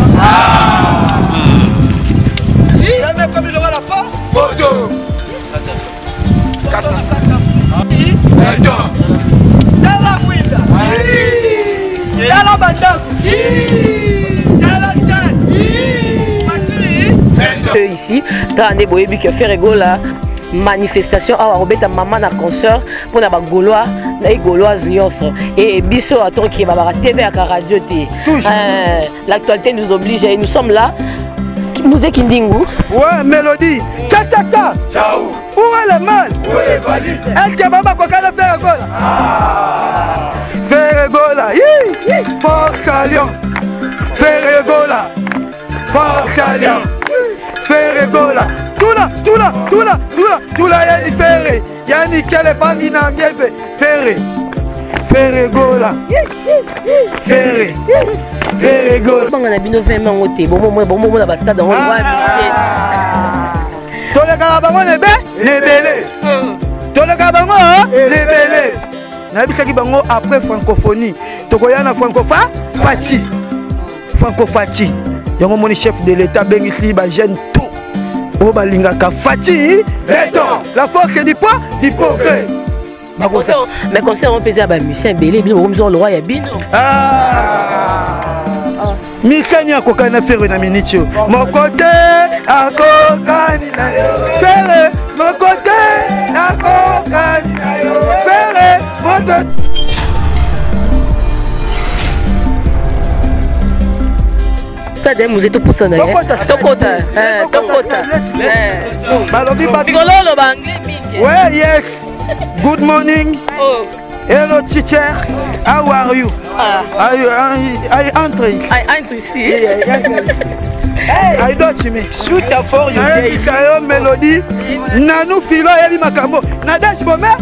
Jamais comme il aura la fin. Photo. 400. Dala Mouida. Dala Bandaku. Dala Tchad. Ici, dans les boyes qui fait rigola. Manifestation à Robeta maman na concert pour na bagolois na gauloise nyonso et biso attend qui va TV à la radio t. L'actualité nous oblige et nous sommes là. Musique Kindingu. Ouais, mélodie. Tcha tcha tcha. Ciao. Où est le mal? Où est les valises? Elle qui baba quoi qu'elle fait rigola. Fait rigola. Force à Lyon. Fait rigola. Force à Lyon. Fait rigola. Tout là, y'a ni ferré. Y'a ni quelle bandi n'a bien fait. Ferré. Ferré gola. Ferré. Ferré gola. On a bien fait mon côté. Bon, la bastade dans le roi. Tous les carabans, les bélés. Tous les carabans, les bélés. N'habite qui bango après francophonie. Tokoyana francophati. Francophati. Y'a mon chef de l'État, Bengisli, Bajen, tout. Obalingaka Fati, béton. La force du poids, du progrès. Mais concert on peut dire musicien belé, bien on le roi Yabino. Mikanya kokana faire na minitio. Mon côté à kokani na yo. Fere, mon côté à kokani na yo. Fere, mon côté. T'as musée tout pour ça d'ailleurs. Tokota. Ouais, yes. Good morning. Hello teacher. How are you? I enter ici. I don't me. Shoot a for you. Kayo mélodie. Nanou filo eli makambo. Nadash bomé.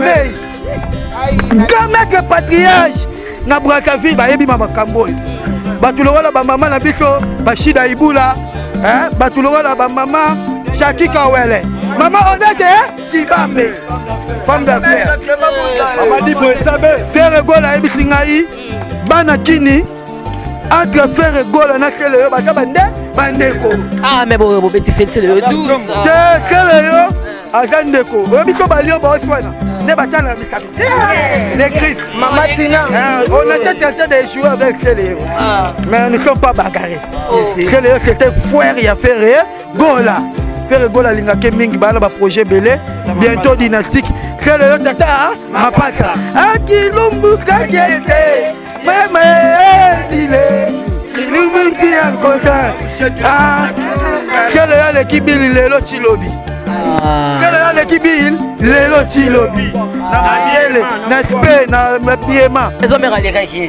Gamek patriage. Na Brazzaville ba yebi makambo. Batulora ba maman na biko Bashida Ibula batulora ba maman Shaki Kawele maman Odete Tibambe femme d'affaires Amadi Boesabe Faire gola ebisingai bana kini entre faire gola na kele yo baka bandeko mais bon petit fait c'est le 12 kele yo agandeko biko balio ba oswana ne batana mikami les Christ maman Tina on était tenté de jouer avec Kéléo mais on ne peut pas bagarrer Kéléo qui était frère il a fait gola faire gola lingake mingi bana ba projet belé bientôt dynastique Kéléo tata ma passa akilumbu kakese meme dile kilumbu ki encore Kéléo l'équipe lelo chilobi Kéléo l'équipe lelo chilobi na miele na pe na piema les hommes les régis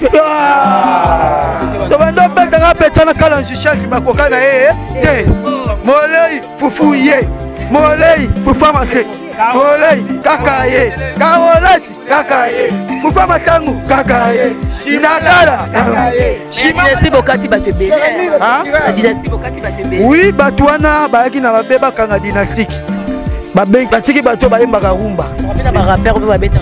to bando beka nga petana kala njishaki makoka na te molei fufuye molei fufama ke molei kakaye karolati kakaye fufama tangu kakaye sinakala kakaye dynastie bokati batebe la dynastie bokati batebe oui batwana baaki na babeba kanga dynastique babengi batiki bato bayembaka rumba ba rappeur ba beta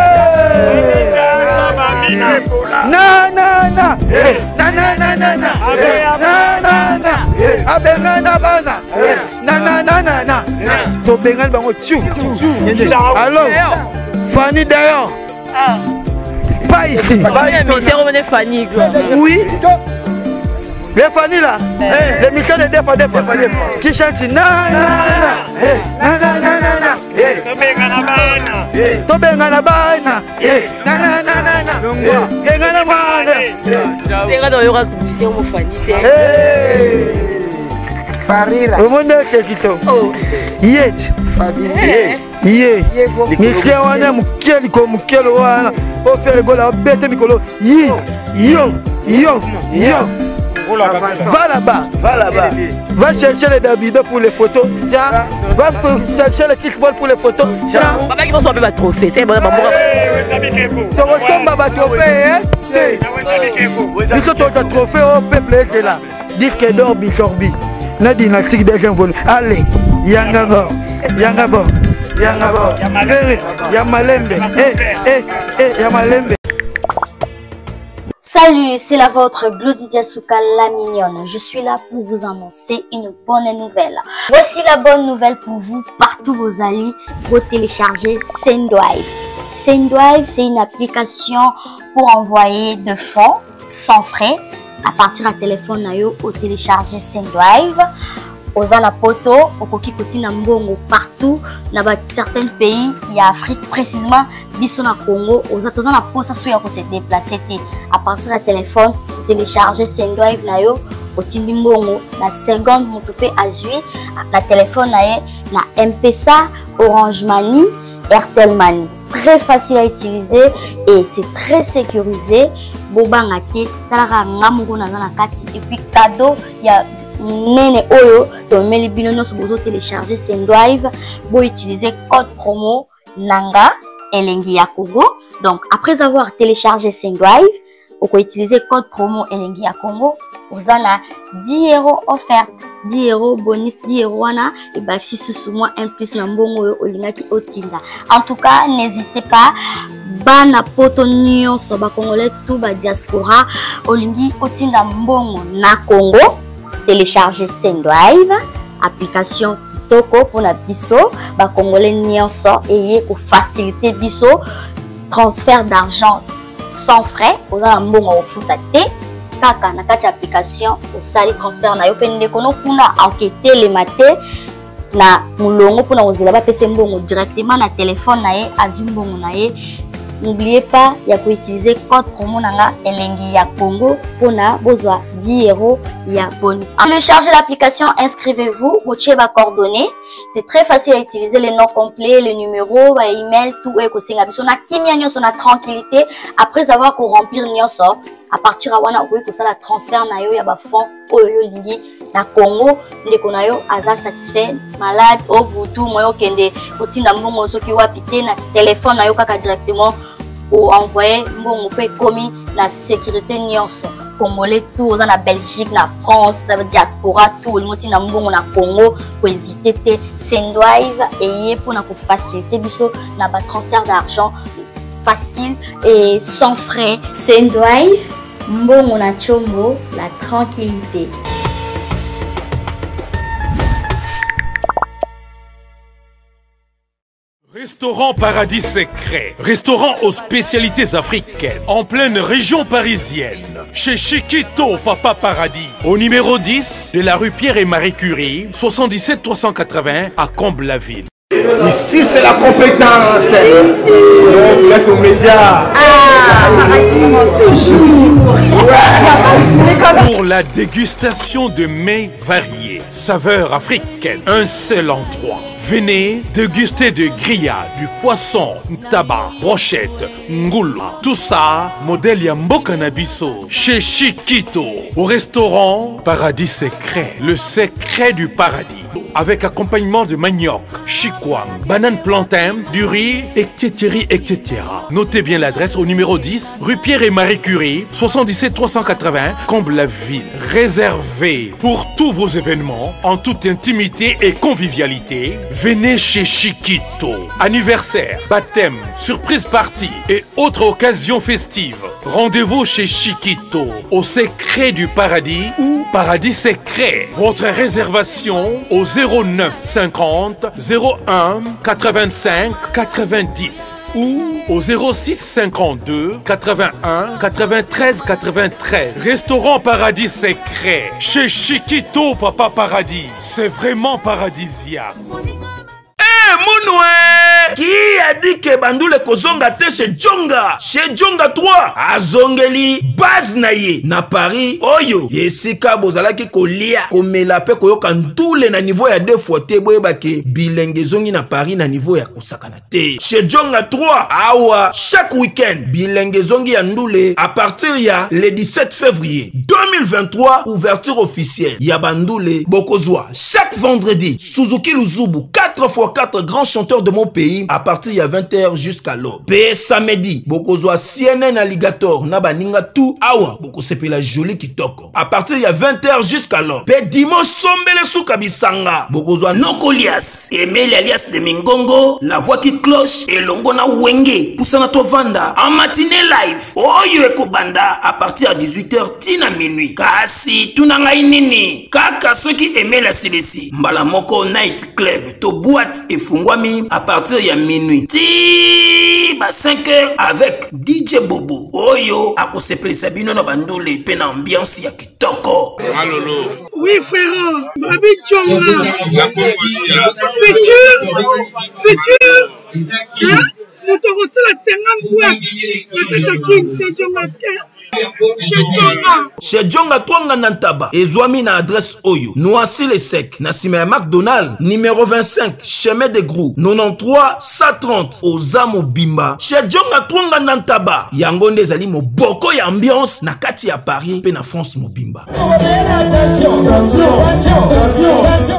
abengana bana tobengani bango tchu alors Fanny d'ailleurs pas ici Fanny oui les Fanny là les Michel de Defa qui chante tobengana bana bengana bana Farira. Au monde Kekito. Yet. Ye. Mikia wana mukeli ko mukelo wana. O faire gola bête mikolo. Yo. Va là-bas. Va chercher les Davido pour les photos. Tiens. Va chercher les kickball pour les photos. Tiens. Papa qui va sauver ma trophée. C'est bon, maman. Tu retombes à trophée, hein? Tu trophée au peuple est là. Dire que d'or bitorbi. Na dynastique deuxième volume. Allez, Yangabo. Yamalembe. Salut, c'est la vôtre Glodidia Souka la mignonne. Je suis là pour vous annoncer une bonne nouvelle. Voici la bonne nouvelle pour vous, partout vos alliés, vous téléchargez Sendwave. Sendwave, c'est une application pour envoyer de fonds sans frais à partir du téléphone nayo au télécharger Sendwave. Aux anapoto, au koki koti na mbongo partout, dans certains pays, il y a Afrique précisément, biso na Congo, aux atozana posa souya ko se déplacer à partir du téléphone, télécharger Sendwave nayo, au tindi mbongo na seconde motope azui, na téléphone naye na M-Pesa, Orange Money, Airtel Money. Très facile à utiliser et c'est très sécurisé. Boba ngate, talara ngamungo na zana kati et puis cadeau, il y a Nene Oyo, donc meli binono sur bozo télécharger Sendwave, vous utilisez code promo Nanga Elengi ya Congo. Donc après avoir téléchargé Sendwave, vous pouvez utiliser code promo Elengi ya Congo. Vous en avez 10 € offert, 10 € bonus, 10 € wana et bah si sous moi un plus nambongo olingaki otinda. En tout cas, n'hésitez pas. Bana poto nyonso ba congolais tout ba diaspora olingi otinda mbongo na Congo. Télécharger Sendwave, application kitoko pour la biso, ba congolais nyonso et pour faciliter biso transfert d'argent sans frais. Pour la mbongo ofutate kaka na kati application au sali transfert na yo pende kono kuna enquêter les maté na mulongo pour na ozela ba pese mbongo directement na téléphone na ye azumbongo na ye. N'oubliez pas, il y a utiliser code promo Nanga Elengi ya Congo pour na besoin 10 € ya bonus. Téléchargez l'application, inscrivez-vous, vous avez vos coordonnées. C'est très facile à utiliser, les noms complets, les numéros, les emails, tout est possible. On a kimia nyonso na tranquillité après avoir qu'on remplir nyonso. À partir de wana vous pouvez la transfert na yo ya ba fonds oyo lingi na Congo ndeko na yo aza satisfait malade au butu moyo kende otinda mbongo soki wapite na téléphone na yo kaka directement ou envoyer mbongo pe komi na sécurité nyonso congolais tout aux na Belgique na France diaspora tout le monde na mbongo na Congo pour hésiter te Sendwave et pour na faciliter biso na ba transfert d'argent facile et sans frais. Sendwave, mbongo na chombo, la tranquillité. Restaurant Paradis Secret, restaurant aux spécialités africaines, en pleine région parisienne, chez Chiquito Papa Paradis, au numéro 10 de la rue Pierre et Marie Curie, 77 380 à Comble-la-Ville. Ici c'est la compétence. On vous laisse aux médias. Toujours. Pour la dégustation de mets variés, saveurs africaines, un seul endroit. Venez déguster de grillades, du poisson, tabac, brochette, ngoula. Tout ça, modèle Yamboka Nabiso, chez Chiquito, au restaurant Paradis Secret, le secret du paradis. Avec accompagnement de manioc, chikwang, banane plantain, du riz, etc. Notez bien l'adresse au numéro 10, rue Pierre et Marie Curie, 77 380, Comble-la-Ville. Réservé pour tous vos événements, en toute intimité et convivialité. Venez chez Chiquito. Anniversaire, baptême, surprise party et autres occasions festives. Rendez-vous chez Chiquito, au secret du paradis ou Paradis Secret. Votre réservation au 09 50 01 85 90 ou au 06 52 81 93 93. Restaurant Paradis Secret chez Chiquito Papa Paradis. C'est vraiment paradisiaque. Qui a dit que Bandoule kozonga te chez Djonga 3 azongeli base naye na Paris oyo yesika bozalaki kolia komela pe koyoka ndule na niveau ya 2 fois te boyeba ke bilenge zongi na Paris na niveau ya kosakana te chez Djonga 3 awa chaque week-end bilenge zongi ya ndule à partir ya le 17 février 2023 ouverture officielle ya Bandoule bokozwa chaque vendredi Suzuki Luzubu 4x4 grands chanteurs de mon pays à partir de 20h jusqu'à l'aube. Pe samedi, bokozwa CNN Alligator na baninga tout awa boko sepela joli kitoko. À partir de 20h jusqu'à l'aube. Pe dimanche sombele souka bisanga bokozwa Nokolias, Emile alias de Mingongo, la voix qui cloche et longo na wenge poussana tovanda en matinée live. Oyo ekobanda à partir de 18h tina minuit. Kasi tunanga inini kaka soki aimé la CDC mbala moko night club to boîte et fungwami à partir de minuit ti ba 5h avec DJ Bobo oyo akosepelisa bino na bandule pe na ambiance ya kitoko. Malolo. Oui frère, Babi Tchonga. Futur. Hein? Nous te reçons la 50 boîtes. Le Katakin, c'est Djongaske. Chez Djonga Twanga Nantaba, Ezwami na adresse Oyo, Noisy les Secs, Nassime McDonald, numéro 25, chemin de Grou, 93 130, Ozamo Bimba. Chez Djonga Twanga Nantaba, Yangonde Zali mo boko ya ambiance, na kati ya Paris, pe na France mo Bimba. Attention.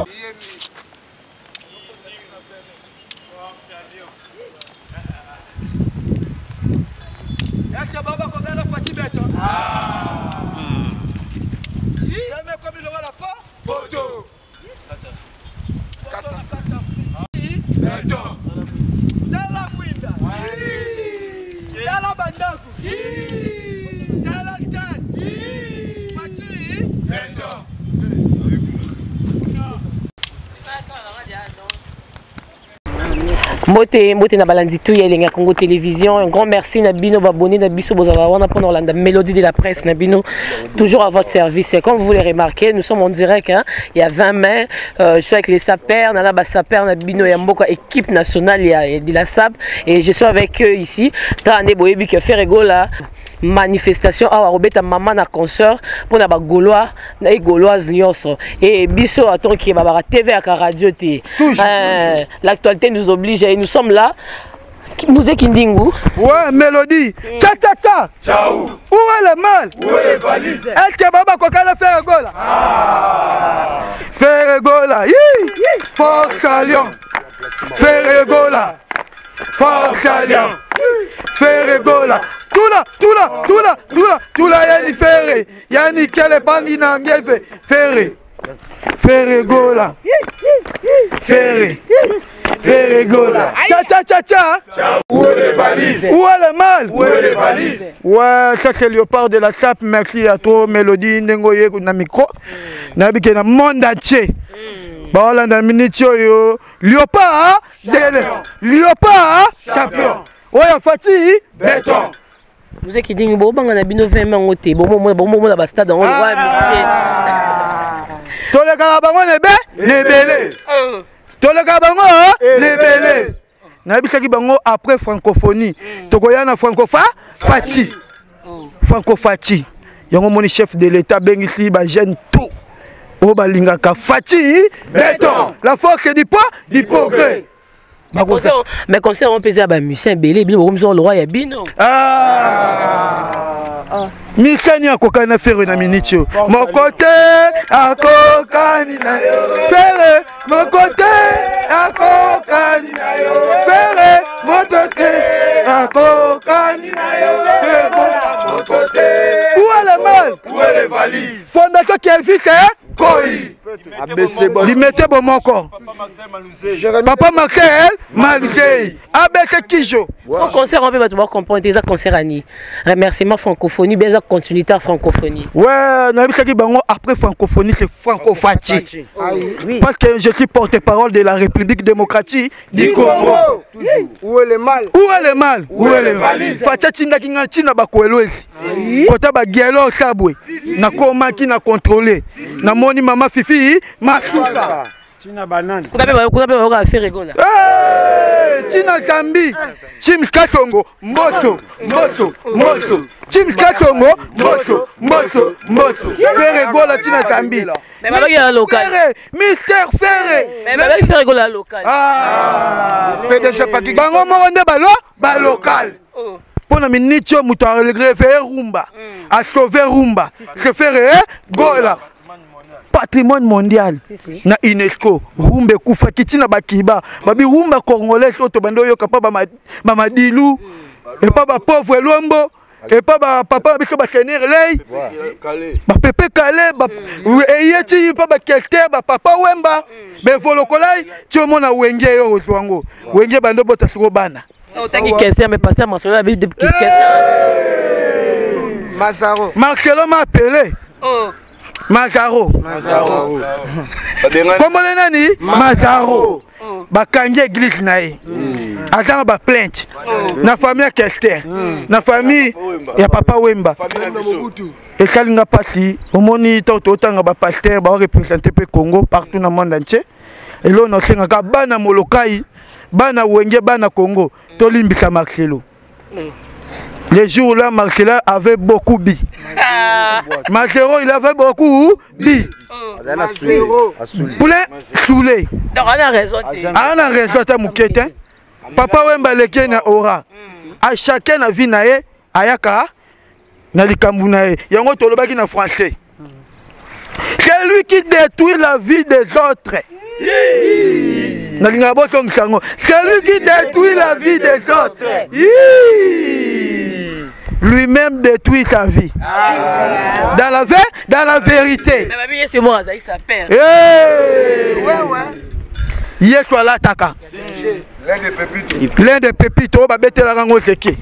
Mbote na balandi tout yelenga Congo Télévision. Un grand merci na bino babonné na biso bozala wana pour la mélodie de la presse na bino toujours à votre service. Et comme vous l'avez remarqué, nous sommes en direct hein. Il y a 20 mai, je suis avec les sapeurs, na ba sapeurs na bino ya mboko équipe nationale de la SAP et je suis avec eux ici. Tande boyebi que faire rigola manifestation awa robeta maman na concert pour na ba gaulois na gauloise nyonso et biso attend qui ba TV à radio t. L'actualité nous oblige et nous sommes là. Mouzé Kindingu. Ouais, Mélodie. Tcha tcha tcha. Ciao. Où est le mal? Où est les valises? Est-ce que Baba Kokala fait rigola? Fait rigola. Force à Lyon. Fait rigola. Force à Lyon. Fait rigola. Tout là, Yanni Ferré. Yanni Kele Bangi Nangieve. Ferré. Fait rigola. Ferré. Fait rigola. Tcha. Où est les valises? Où est le mal? Où est les valises? Ouais, ça c'est Léopard de la SAP. Merci à toi, Mélodie. Nengoye na micro. Nabike na monde entier. Bah na minute yo. Léopard, Léopard, champion. Ouais, Fati, béton. Vous êtes qui dit bon banga na bino 20 ans oté. Bon na ba stade on voit to le karabango nebele. To le karabango nebele. Na bisaki bango après francophonie. Tokoya na Fati. Fati. Yango moni chef de l'état bengisi ba jeune tout. O balingaka Fati béton. La force du poids du progrès. Mais concert on pesait à musicien belé bien comme le roi ya bino. Mikani akokana faire na minitio. Mon côté akokani na yo. Faire mon côté akokani na yo. Faire mon côté akokani na yo. Mon côté. Où est le mal? Où est les valises? Fondation quel fils est? Koi. Il mettait bon mon corps. Papa Marcel Malgré. Avec Kijo. Son concert on peut pas comprendre des concert ani. Remerciement francophonie, bien continuité à francophonie. Ouais, na bitaki bango après francophonie c'est francophatie. Oui. Parce que je suis porte-parole de la République démocratique du Congo. Où est le mal? Où est le mal? Où est le valises? Facha tinga kinga china bakwelwezi. Kota ba gielo tabwe. Na koma ki na contrôler. Na moni mama Fifi Masuka. Tina banane. Kuna pe faire rigola. Tina Kambi. Chim Katongo Moto. Chim Katongo Moto. Faire rigola Tina Kambi. Mais baba ya local. Mister Ferré. Mais baba faire rigola local. PDG Paki. Bango moronde ba local. Pour la minute muto a faire rumba. A sauver rumba. Se faire gola. patrimoine mondial na UNESCO. Rumba kufa kitina bakiba. Babi rumba congolais to bando yo kapa ba madilu. Et pas ba pauvre Luambo. Et pas ba papa biko ba tenir lei. Ba pepe calé ba eyeti pas ba kelter ba papa Wemba. Be volokolai ti omona wenge yo ozwango. Wenge bando bota siko bana. Otangi question mais pasteur Marcelo avait des petites questions. Mazaro. Marcelo m'a appelé. Oh. Mazaro. Comment le nani? Mazaro. Bakangi église nae. Attends ba plainte. Na famille Kester. Na famille ya papa Wemba. Et kalinga pasi, omoni totanga ba pasteur ba représenter pe Congo partout dans le monde entier. Et là on senga ka bana molokai, bana wenge bana Congo, to limbika Marcelo. Les jours là, Marcelo avait beaucoup bi. Marcelo, il avait beaucoup bi. Poulain, soulé. Donc, on a raison. On a raison, t'as mouquetin. Papa Wemba leke na aura. À chacun na vie nae, ayaka, na likambu nae. Yango tolobaki na français. C'est lui qui détruit la vie des autres. C'est lui qui détruit la vie des autres. Lui-même détruit sa vie. Dans la vérité. Yekwa la taka. L'un des pépites, on va mettre la rango zeke.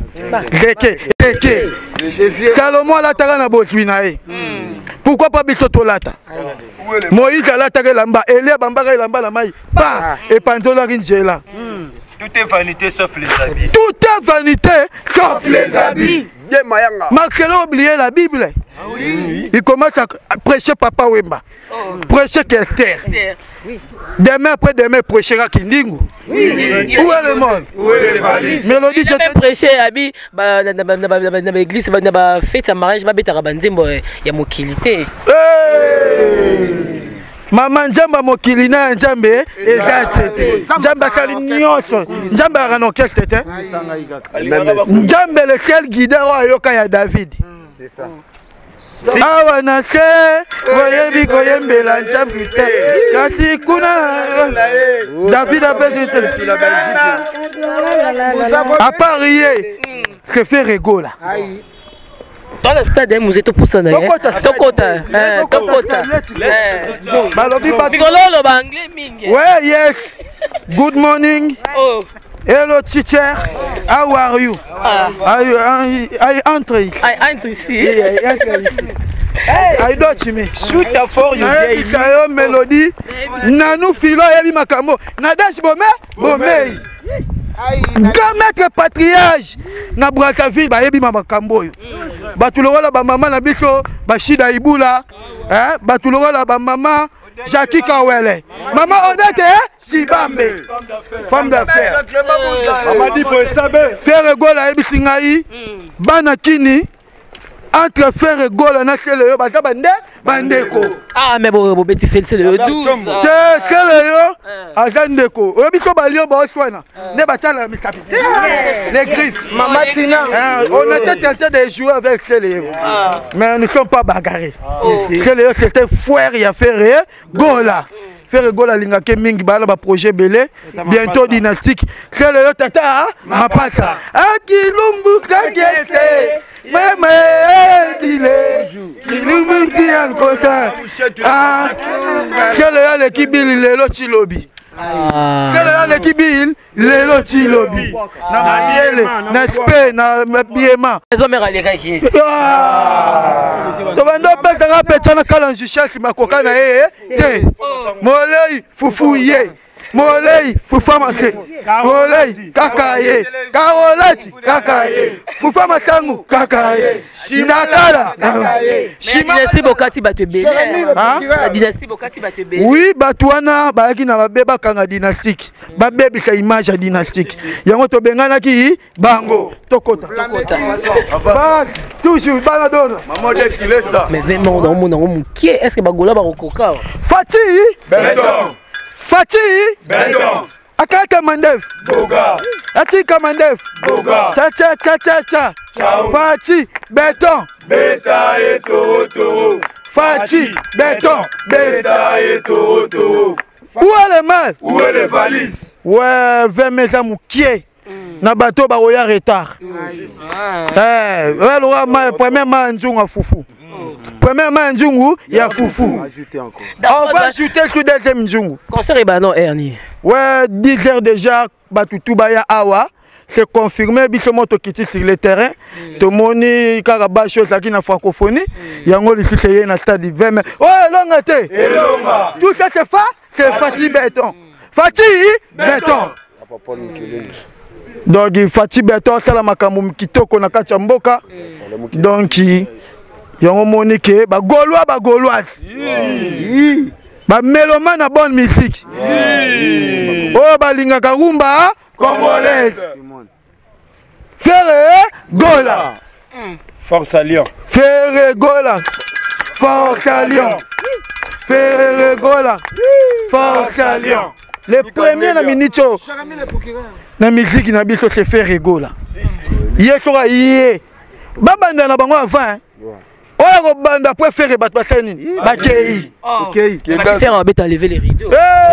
Salomon la taka na boswinae. Pourquoi pas bisoto lata? Moïse la taka lamba, Elia bambara lamba la maille. Pas et panzola rinjela. Tout est vanité sauf les habits. Tout est vanité sauf les habits. Marcelo a oublié la Bible. Oui. Il commence à prêcher Papa Wemba. Prêcher Kester. Demain après demain prêchera Kindingu. Oui. Où est le monde? Où est les valises? Mélodie je vais prêcher Abi dans l'église dans la fête à mariage, il y a mokilité. Maman Njamba mokilina Njambe ezatete. Njamba kali nyonso. Njamba rano tete. Njambe lequel guidera ayoka ya David. C'est ça. Awa na se oyebi koyembela Njambe te. Kasi kuna David a besoin. À parier que fait Regola. Dans le stade, vous êtes pour ça. Ouais, yes. Good morning. Oh. Hello, teacher. How are you? I enter ici. I enter ici. I don't me. Shoot a fort, you get Mélodie. Nanou filo yebi makambo. Nadash bomei. Grand maître patriage na Brazzaville ba yebi makambo yo. Batulola ba mama na biso Bashida Ibula, batulola ba mama Jackie Kawele. Mama Odete Sibambe. Femme d'affaires. Mamadi Boesabe. Frère Gola yebi singai. Bana kini entre Frère Gola na Sele yo bata bandeko. Ah mais bon petit félicité le 12. Sele yo azandeko. Oyebi so balion ba oswana. Ne batala mi capitaine. Les griffes. Mama Tina. On était tenté de jouer avec Sele. Mais nous ne sommes pas bagarrés. Sele c'était frère ya Frère Gola. Frère Gola lingake mingi bala ba projet belé bientôt dynastique. Sele yo tata mapasa. Akilumbu kagese. Mama dile. Kilumbu ti ankota. Ah. Sele yo l'équipe lelo chilobi. Quel est l'équipe Lelo Chilobi. Na Mayele, na Spe, na Biema. Les hommes les réagissent. Tobando betanga petana kalanji chef makoka na te. Molei fufouye. Molei fufamase. Molei kakaye. Karolati kakaye. Fufama sangu kakaye. Shinakala kakaye. Dynastie Bokati batebe. La dynastie Bokati batebe. Oui, Batouana baaki na babeba kanga dynastique. Babebi ka image dynastique. Yango to bengana ki bango tokota. Ba toujours baladona. Maman de Tilesa. Mais vraiment dans mon nom qui est-ce que bagola barokoka? Fati Béton. Fati Béton. Akaka Mandev Boga. Atika Mandev Boga. Cha. Fati Béton. Beta et Toto. Fachi, béton, Beta et Toto. Où est le mal? Où est les valises? Ouais, 20 mètres à moukier. Na bateau ba oya retard. Premièrement njungu à foufou. Premièrement njungu ya foufou. On va ajouter tout deuxième njungu. Concert et non Ernie. Ouais, 10 heures déjà batutu ba ya awa. C'est confirmé biso moto kiti sur le terrain. To moni karaba chose qui na francophonie. Yango ici c'est na stade 20 mètres. Ouais, longa te. Tout ça c'est fa, c'est Fachi béton. Fachi béton. Donc Fachi béton sala makambo kitoko na kati ya mboka. Donc yango moni ke ba gauloise. Ba mélomane na bonne musique. Oh ba lingaka rumba congolaise. Ferre Gola. Force à Lyon. Ferre Gola. Force à Lyon. Ferre Gola. Force à Lyon. Les premiers na minicho. Na musique na biso c'est Ferre Gola. Yesora yé. Babanda na bango avant. Oya ko banda préféré bat basenini. Bakei. OK. Va faire un bête à lever les rideaux.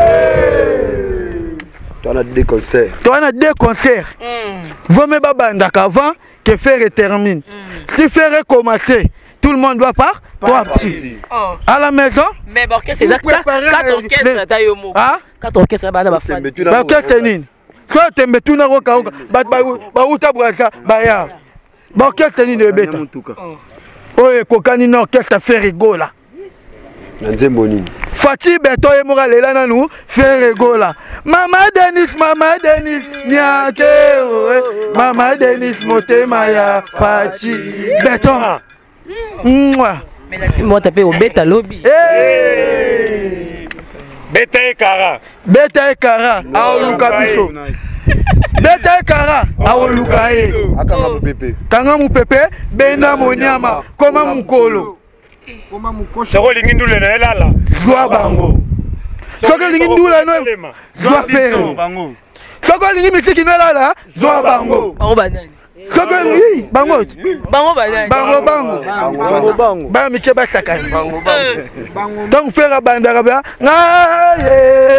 On a deux concerts. On a deux concerts. Vous me babanda avant que faire termine. Si faire commencer, tout le monde doit partir. À la maison. Mais bon, qu'est-ce que c'est ça? 4 orchestres tayomo. Ah? 4 orchestres bana ba fan. Ba ketenine. Quand tu me tuna roka ba uta brasa ba ya. Ba ketenine de beta. Oye kokani na orchestre faire rigola. Nzemboni. Fachi beto e mora lela nanu faire rigola. Mama Denis nyake Mama Denis motema ya Fachi beto. Mais la team va taper au bêta lobby. Beta et Kara. Beta et Kara. Aoluka biso. Beta et Kara. Aoluka e. Akanga mupepe. Kanga mupepe. Bena monyama. Koma mukolo. Soko lingindule na elala. Zwa bango. Soko lingindule no. Zwa fere. Soko lingi misiki no elala. Zwa bango. Bango banani. Soko lingi bango. Bango banani. Bango. Ba mike ba sakani. Bango. Donc faire bandara ba. Ngaye.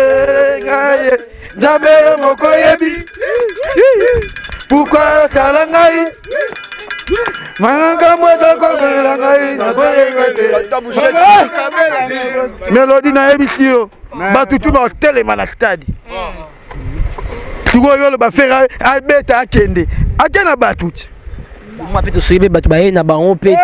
Jamais moko yebi. Pourquoi salangai? Manga moto ko langai na boye. Mélodie na ebisio. Batutu na telema na stade. Tugo yolo ba faire abeta akende. Akena batuti. Moi peut suiver batu ba na bango pété.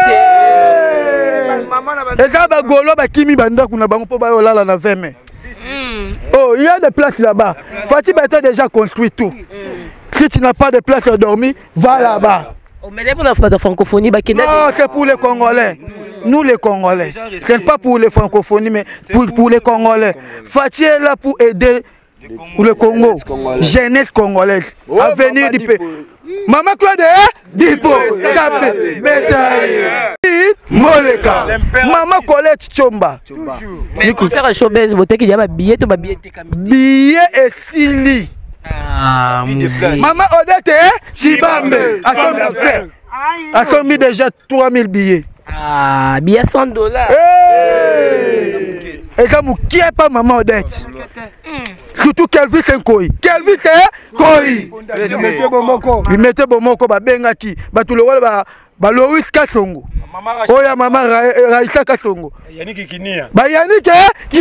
Eza ba golo ba kimi banda kuna bango po ba yolala na 20 mai. Oh, il y a des places là-bas. Fachi Béton déjà construit tout. Si tu n'as pas de place à dormir, va là-bas. Mais pour la francophonie, non, c'est pour les Congolais. Nous les Congolais. Ce n'est pas pour les francophonies, mais pour les Congolais. Fachi est là pour aider pour le Congo. Jeunesse congolaise. À venir du pays. Maman Claude, Dipo, Café, Bétail, Moleka, Maman Colette Chomba. Mais concert à Showbiz, vous avez un billet, tu as un billet. Billet et Sili. Ah, Maman Odette, Chibambe, a commis déjà 3000 billets. Ah, billet $100. Et comme qui est pas Maman Odette? Surtout Kelvin Koi. Kelvin Koi. Il mettait Bomoko, Bengaki, Batulola, Loïs Kassongo. Oya Maman Raïssa Kassongo. Yannick Kinia. Yannick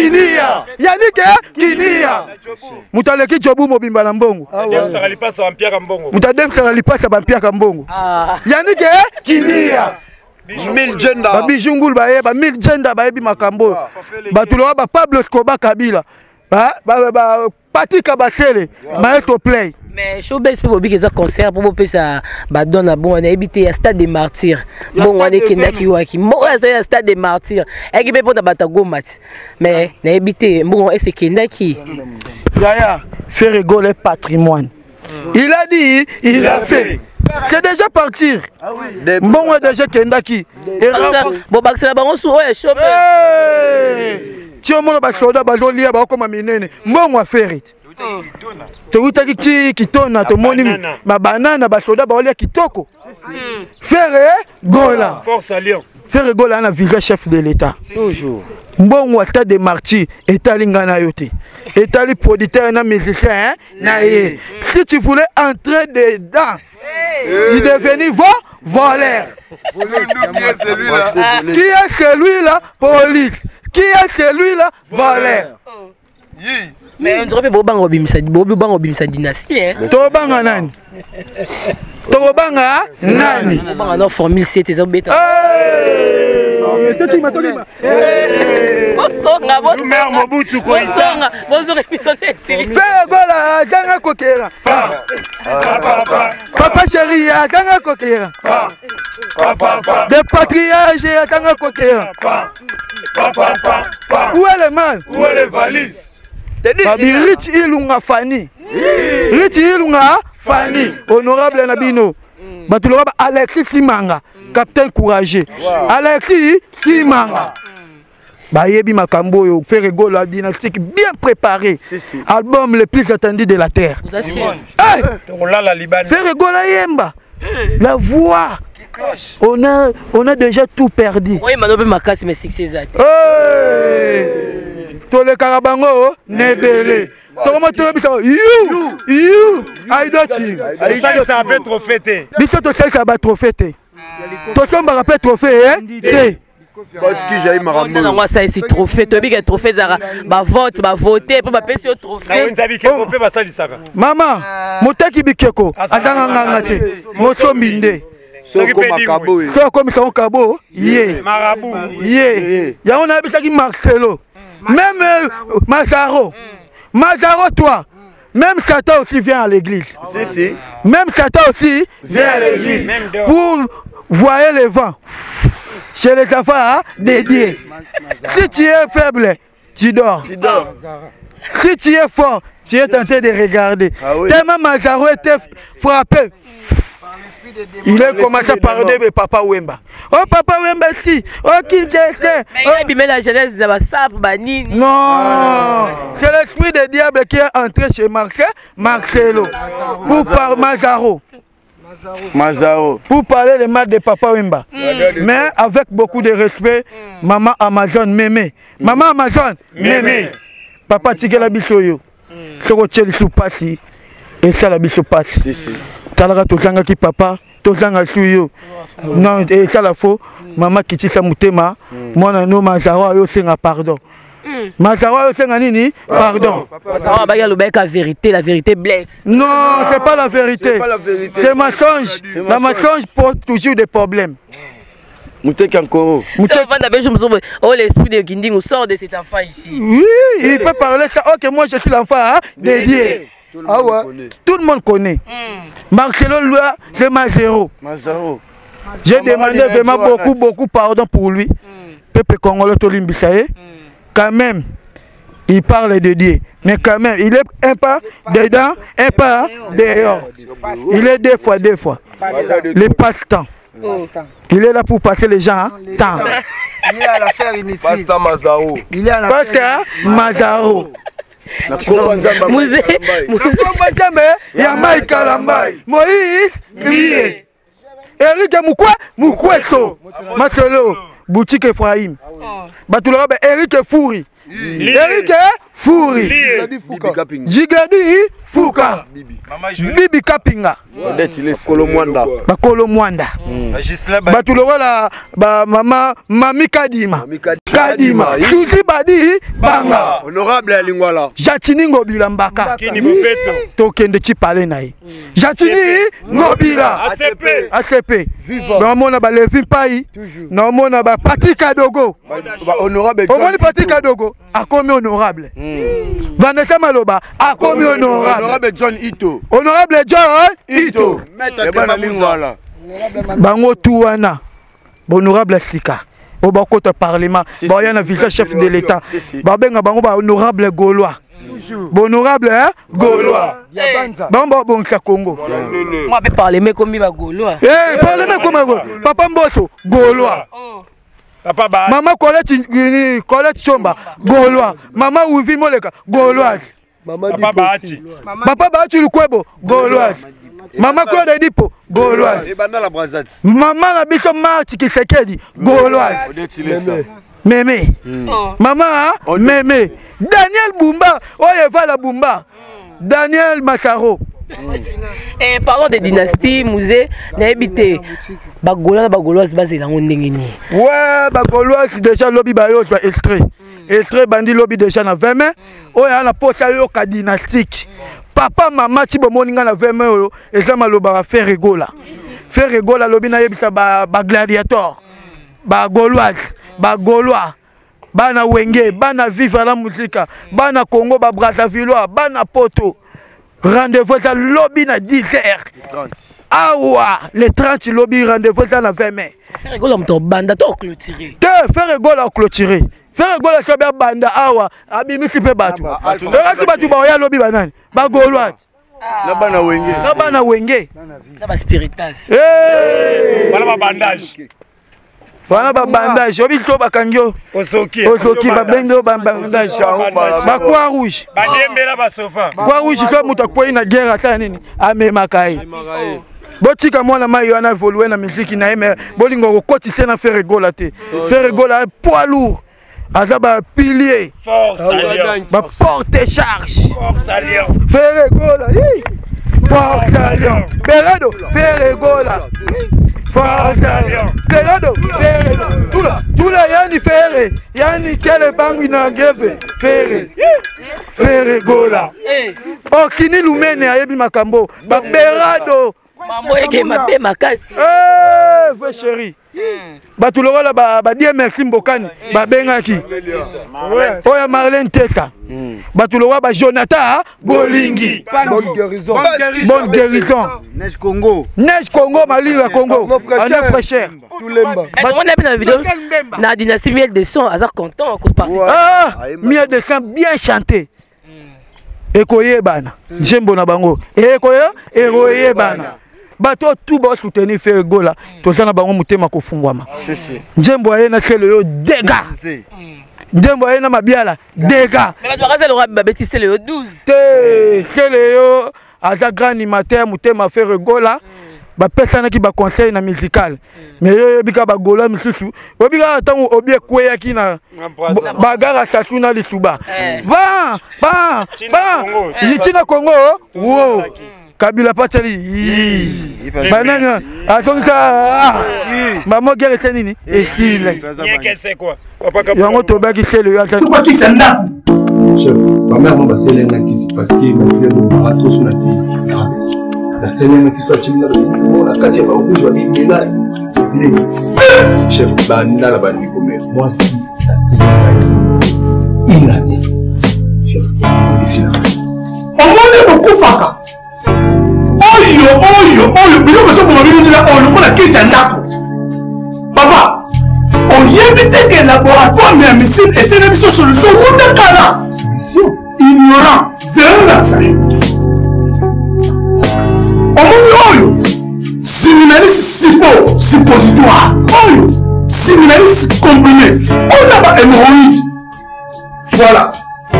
Kinia. Mutaleki Jobu Mobimba Mbongo. Mutadem Saralipasa Bampia Kambongo. Yannick Kinia. 1000 gender. Ba bijungul ba 1000 gender ba ebi makambo. Batulola ba Pablo Escobar Kabila. Ba Patrick Kabasele, Maestro Play. Mais Showbiz peut oublier que ça concert pour pouvoir ça donne bon on a habité à stade des martyrs. Bon on est Kendaki Waki. Moi c'est stade des martyrs. Et qui peut pas batago match. Mais on a habité bon et c'est Kendaki. Yaya, faire rigoler patrimoine. Il a dit, il a fait. C'est déjà partir. Bon on déjà Kendaki. Bon bah c'est la banque sur ouais Showbiz. Tu as mon basoda bazolia ba comme minene. Bon on faire it. towutaki ti kitona tomoni babanana basoda baolia kitoko Frère Gola Force Alliance. Frère Gola na vice chef de l'État toujours mbongo ata de martyr etali nga na yo te etali producteur na musicien na ye si tu voulais entrer dedans si devenu voleur qui est celui-là police qui est celui-là voleur mais on dirait bobanga bimisa dynastie hein tobanga nani tobanga nani bobanga no formule 7 eza beta Bosonga, Papa chéri, atanga kokera. De patriarche, atanga kokera. Où est le mal? Où est les valises? Babi Rich Ilunga Fanny. Rich Ilunga Fanny. Honorable Nabino. Batuloraba Alexis Simanga. Capitaine courageux. Alexis Simanga. Bayebi Makambo yo Frère Gola dynastique bien préparé. Album le plus attendu de la terre. Frère Gola Yemba. La voix. On a déjà tout perdu. Oui, Manobe Makasi mais succès zat. Tous les Karabango nebele. Comment tu you I don't you. Ça va trop fêté. Bito to ça va trop fêté. To somba rappel trophée hein. Parce que j'ai marambou. Non, moi ça ici trophée, tu as trophée zara, ba vote, ba voter pour ba payer trophée. Maman, motaki bikeko, atanga ngangate. Moto mbinde. Soko makabo. Soko mikabo, ye. Marabout. Ye. Ya on a bitaki Marcelo. Même Mazaro. Mazaro toi. Même Satan aussi vient à l'église. Si. Même Satan aussi vient à l'église. Pour voir les vents. Chez les enfants dédiés. Si tu es faible, tu dors. Si tu es fort, tu es tenté de regarder. Tellement Mazaro était frappé. Il a commencé à parler de Papa Wemba. Oh Papa Wemba si. Oh qui j'étais. Mais il a la jeunesse de la sap, banini. Non. C'est l'esprit de diable qui est entré chez Marcelo. Pour parler Mazaro. Pour parler de mal de Papa Wemba. Mais avec beaucoup de respect, Maman Amazon Mémé. Maman Amazon Mémé. Papa Tigela Bissoyo. Ce que tu sous passi. Et ça la biso passe. Talara tozanga ki papa, tozanga suyo. Non, et ça la faux. Maman qui tisse mutema. Moi no Mazaro yo senga pardon. Mazaro yo senga nini? Pardon. Mazaro ba ya lobeka vérité, la vérité blesse. Non, c'est pas la vérité. C'est mensonge. La mensonge pose toujours des problèmes. Moutek encore. Oh, l'esprit de Ginding sort de cet enfant ici. Oui, il peut parler ça. Ok, moi je suis l'enfant dédié. Ah ouais, tout le monde connaît. Marcelo lui, c'est Mazaro. J'ai demandé vraiment beaucoup pardon pour lui. Peuple congolais Tolimbisaye. Quand même, il parle de Dieu. Mais quand même, il est un pas dedans, un pas dehors. Il est deux fois. Le passe-temps. Il est là pour passer les gens temps. Il est à l'affaire inutile. Pasteur Mazaro. Il est à l'affaire Mazaro. Moïse crié. Eric Mukweso Matelo boutique Ephraim. Batulora Eric Fouri. Eric Fouri. Jigadi Fuka. Bibi Kapinga. Bakolo Mwanda. Batulora la maman Mami Kadima. Suzi Badi Banga. Honorable Alingwala. Jatini Ngobila Mbaka. Tokende Chipale nae. Jatini Ngobila. ACP. Namona ba Levi Pai. Namona ba Patrick Adogo. Honorable. Omoni Patrick Adogo akomi honorable. Vanessa Maloba akomi honorable. Honorable John Ito. Honorable John Ito. Bango tuwana. Honorable Sika. Au côté parlement, il y a un vice chef de l'État. Babenga bango ba honorable Gaulois. Honorable Gaulois. Bango bon Congo. Moi je parler mais comme ba Gaulois. Eh, parler mais comme Papa Mbosso Gaulois. Maman Colette Chomba Gaulois. Maman Ouvi Moleka Gauloise. Papa Bahati Lukwebo, gauloise. Maman Claude Edipo, gauloise. Maman Nabito Marti Kisekedi, gauloise. Mémé. Maman, Mémé. Daniel Bumba, Oyeva la Bumba. Daniel Makaro. Et parlons de dynastie, musée, n'habité. Bagoloise, basé dans Ondengeni. Ouais, Bagoloise, déjà lobby bayo, extrait. Extrait bandi lobby déjà na 20 mai. Oya na posa yo ka dynastique. Papa, maman, ti bomoninga na 20 mai oyo, eza maloba faire rigola. Faire rigola lobby na yebisa ba gladiator. Ba Gauloise, ba Gaulois. Bana Wenge, bana vivre la musique, bana Congo, ba Brazzavillois, bana Poto. Rendez-vous à lobby na 10h. Awa, les 30 lobby rendez-vous à la 20 mai. Faire rigolo on banda to clôturer. Faire rigolo à clôturer. Faire rigolo à faire banda awa, abimi sipe batu. Batu batu ba ya lobby banane. Ba Gaulois. Na bana Wenge. Na bana Wenge. Na ba spiritas. Voilà ma bandage. Voilà ba bandage, obi to bakangyo. Osoki ba bendo ba bandage. Ba croix rouge. Ba dembela ba sofa. Croix rouge ko muta ko ina guerre ata nini? Amema kai. Botika mwana mai wana évoluer na musique na eme bolingo ko kotise na faire rigola te. Faire rigola poids lourd. Azaba pilier. Force alliance. Ba porte charge. Force alliance. Faire rigola. Force alliance. Berado, faire rigola. Force alliance. Berado, faire. Tula yani faire. Yani kele bangi na ngeve. Faire. Faire rigola. Okini lumene ayebi makambo. Ba berado. Maman eke mabe makasi. Fais chérie. Batu lokola ba die merci mbokani ba bengaki. Oya Marlène Teka. Batu lokola ba Jonathan Bolingi. Bonne guérison. Bonne guérison. Neige Congo. Neige Congo, Mali la Congo. Ana fraîcheur. Tout lemba. On a vu dans la vidéo. Na dynastie Miel de son, azar content à cause participer. Ah, Miel de son bien chanté. Ekoye bana. Jembo na bango. Ekoye bana. Bato tout ba soutenir faire gola to sana bango mutema ko fungwama njembo ayena kele yo dega njembo ayena mabiala dega mais bato bakaza le roi babetise le 12 te kele yo aza grand animateur mutema faire gola ba pesana ki ba conseil na musical mais yo bika ba gola misusu obika tango obie kweya ki na bagara sasuna lisuba ba yitina Congo wo Kabila Pateli. Banana. Atonka. Maman guerre tenini. Et si là. C'est quoi? Yango toba ki c'est le yaka. Tout qui s'enda. Chef, ma mère m'a passé l'un qui s'est passé, mais il y a des baratos sur la piste. La scène qui soit timide, la quartier va rouge, va bien là. Chef, banda la bande comme moi si. Il a dit. Chef, ici là. On m'a beaucoup faka. Oyo, biloko so pour venir là, on le qui s'enda. Papa, on y évite que laboratoire mais missile et c'est une solution ou de cala. Solution ignorant, zéro la salle. Oyo, séminaliste suppositoire. Oyo, séminaliste comprimé. On a pas hémorroïde. Voilà.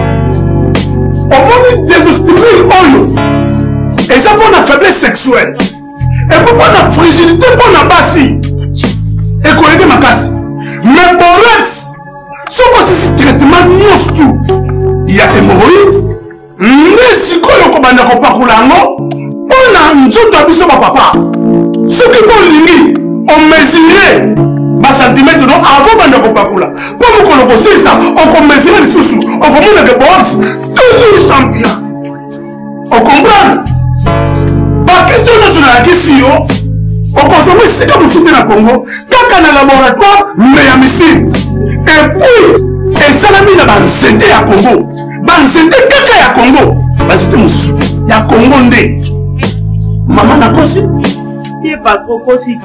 On désostérile oyo. Et ça pour la faiblesse sexuelle. Et pour la fragilité pour la bassi. Et qu'on aide ma casse. Mais borex, ce que c'est traitement nyos tout. Il y a hémorroïdes. Mais si quoi le commandant qu'on parle on a un jour d'habitude papa. Ce qui qu'on limite, on mesurait ma centimètre avant qu'on parle. Comme on le sait ça, on mesurait les sous-sous, on commande des box, toujours champion. On comprend? La question nationale, la question, on consomme ce que vous soutenez dans le Congo, quand on a un laboratoire, mais il y a missile. Et puis, et ça l'a mis dans la CT à Congo. Dans la CT, quand il y a Congo, c'était mon soutien. Il y a Congo ndé. Maman n'a pas aussi. Il n'est pas trop possible.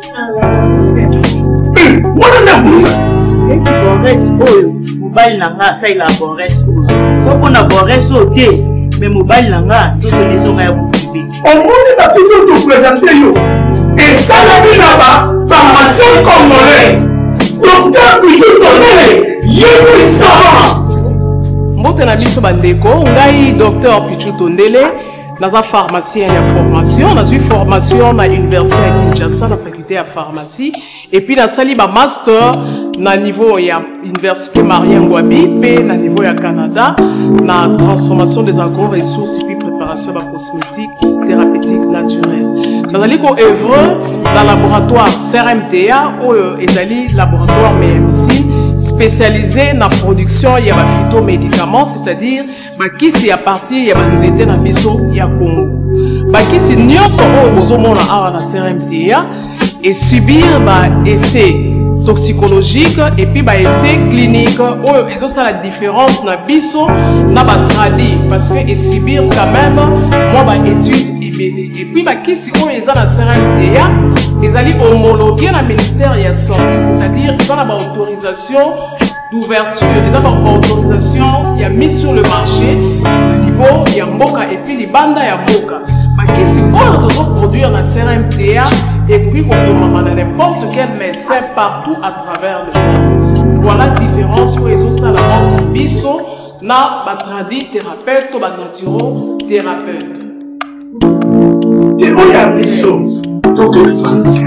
On a voulu. Et qui borresse, mobile n'a ça il a borresse. Sauf qu'on a borresse au thé, mais mobile n'a tout les gens à on monte la puissance de présenter yo. Et ça l'a mis là-bas, pharmacien congolais. Docteur Pitou Tonele, Yémi Savant. Mbote na biso bandeko, ngai Dr Pichu Tondele, dans un pharmacien de formation, dans une formation à l'université à Kinshasa, dans la faculté de pharmacie, et puis dans sali ba master na niveau ya université Maria Ngwabi, puis na niveau ya Canada, na transformation des agro-ressources et puis préparation de cosmétiques thérapeutiques naturelles. Dans les cours œuvre dans le laboratoire CRMTA ou ezali laboratoire MMC spécialisé dans la production ya ba phytomédicaments, c'est-à-dire bakisi ya partie ya banzete na biso ya Congo. Bakisi nyonso o bozomona awa na CRMTA et subir ba essai toxicologique et puis ba essai clinique oh ils ont ça la différence na biso na ba tradi parce que et subir quand même moi ba étude et puis ba kisi oh ils ont la CRMTA ils allaient homologuer la ministère de la santé, c'est-à-dire ils ont la autorisation d'ouverture, ils ont la autorisation il y a mis sur le marché le niveau il y a mboka et puis les bandes il y a mboka ba kisi oh ils doivent produire la CRMTA et puis on a n'importe quel médecin partout à travers le monde. Voilà la différence où ils ont ça la mort biso na batradi thérapeute ou batantiro thérapeute. Et où y a biso donc les pharmacies.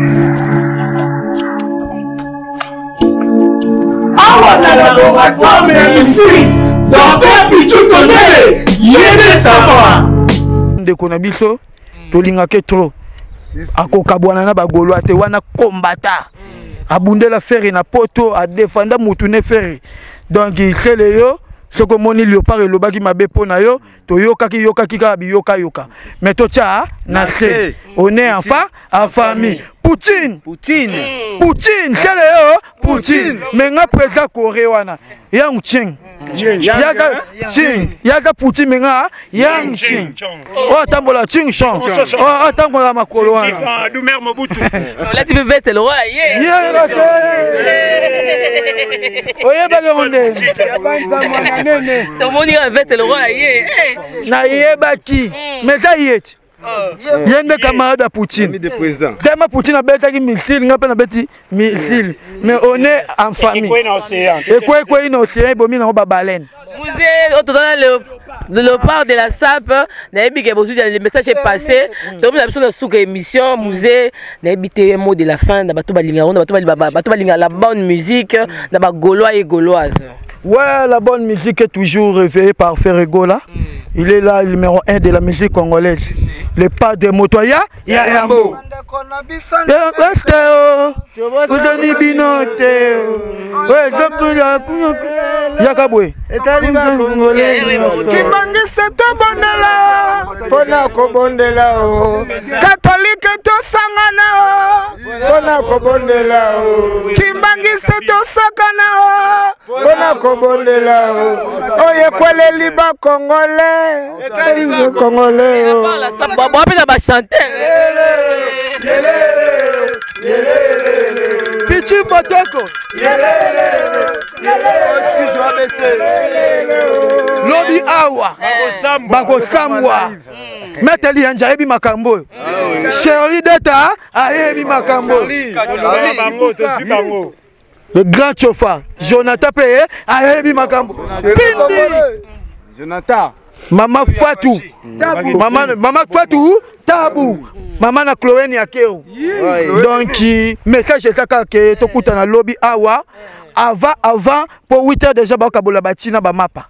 Ah la laboratoire mais ici Dr Pichu Tondele yéné savoir. Ndeko na biso tolingaka trop. Akokabwana na bagolwa te wana kombata abundela feri na poto a défendre mutu ne feri donc ikele yo soko moni léopard elobaki mabe pona yo to yokaki ka biyoka yoka mais to cha na se on est en famille Poutine kele yo Poutine mais nga président Corée wana Yang Ching Yaga Poutine menga Yang Ching oh tambola Ching Chong oh tambola makolo wana Doumer Mobutu là tu peux veste le roi oye bagonde ton moni veste le roi na yebaki mais ça yet yende camarade à Poutine demain Poutine a bêté missile nga pe na bêti missile mais on est en famille et quoi une océan bomi na ba baleine musée le part de la SAP na ebi ke bozu le message est passé donc nous avons sous émission musée na ebité mot de la fin na bato balinga on bato balinga la bonne musique na ba gaulois et gauloises. Ouais, la bonne musique est toujours réveillée par Ferregola. Il est là, le numéro 1 de la musique congolaise. Le pas de Motoya, Yambo. Yakabwe. Kimangise to bondela, pona ko bondela o. Catholique to sangana o, pona ko bondela o. Kimangise to sakana o, pona ko bondela o. Oye kwele liba congolais, congolais o. Bon appel à ma chanter. Pichu Botoko. Lobby awa. Bako samwa. Meteli anjaebi makambo. Shirley Deta ayebi makambo. Le grand chauffeur Jonathan Peye ayebi makambo. Pindi. Jonathan. Maman Fatou. Maman Fatou. Tabou. Maman na Chloé ni akeo. Donc message etaka ke tokuta na lobby awa avant pour 8 heures déjà ba kabola batina ba mapa.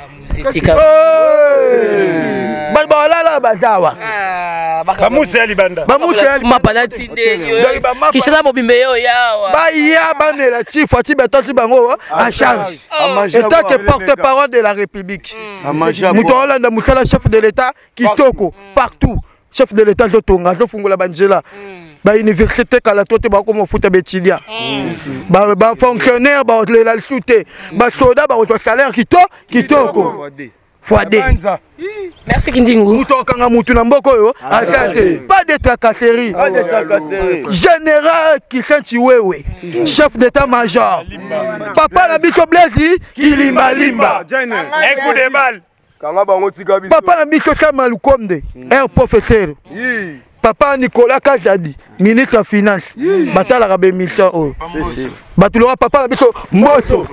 Ba la bazawa. Ba musa libanda. Ba musa mapa na tinde. Kishana mobimbe yo yawa. Ba ya ba ne la chief ati betoti bango en charge. État que porte-parole de la République. Mutola na mutala chef de l'État kitoko partout. Chef de l'État de Tonga, je fungo la banjela. Ba université kala tote ba ko mo futa betilia. Ba fonctionnaire ba la souté. Ba soda ba to salaire kitoko. Fouadé. Merci Kindingu. Mutokanga mutu na mboko yo. Asante. Pas de tracasserie. Général Kisanti Wewe. Chef d'état-major. Papa na biso Blaise Kilimba Limba. Un coup de balle. Papa na biso Kama Lukomde. Un professeur. Papa Nicolas Kazadi, ministre de Finance. Batala Rabé Michel. Batulora Papa Labiso. Mosso.